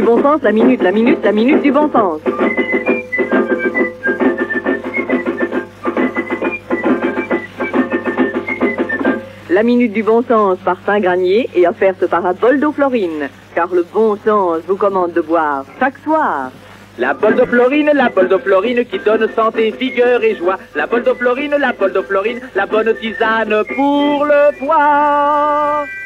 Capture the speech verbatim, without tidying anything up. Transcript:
bon sens, la minute, la minute, la minute du bon sens. La minute du bon sens par Saint-Granier et offerte par la Boldoflorine, car le bon sens vous commande de boire chaque soir. La Boldoflorine, la Boldoflorine qui donne santé, vigueur et joie. La Boldoflorine, la Boldoflorine, la bonne tisane pour le poids.